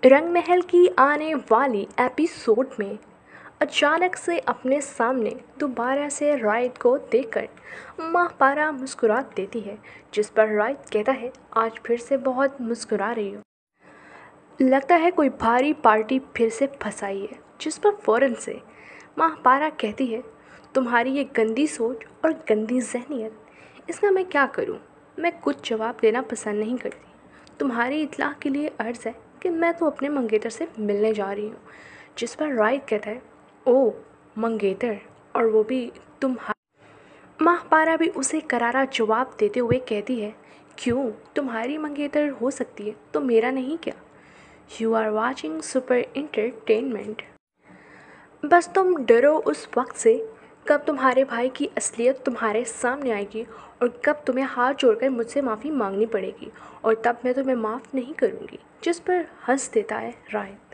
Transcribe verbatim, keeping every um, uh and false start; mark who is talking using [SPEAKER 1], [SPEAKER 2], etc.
[SPEAKER 1] रंग महल की आने वाली एपिसोड में अचानक से अपने सामने दोबारा से राइट को देखकर महापारा मुस्कुरा देती है, जिस पर राइट कहता है, आज फिर से बहुत मुस्कुरा रही हो, लगता है कोई भारी पार्टी फिर से फंसाई है। जिस पर फ़ौरन से महापारा कहती है, तुम्हारी ये गंदी सोच और गंदी जहनीत, इसका मैं क्या करूं? मैं कुछ जवाब देना पसंद नहीं करती। तुम्हारी इत्तला के लिए अर्ज़ है कि मैं तो अपने मंगेतर से मिलने जा रही हूँ। जिस पर राइट कहता है, ओ मंगेतर, और वो भी तुम्हारा। महापारा भी उसे करारा जवाब देते हुए कहती है, क्यों, तुम्हारी मंगेतर हो सकती है तो मेरा नहीं क्या? You are watching super entertainment. बस तुम डरो उस वक्त से कब तुम्हारे भाई की असलियत तुम्हारे सामने आएगी और कब तुम्हें हाथ जोड़कर मुझसे माफ़ी मांगनी पड़ेगी, और तब मैं तुम्हें माफ़ नहीं करूँगी। जिस पर हंस देता है राय।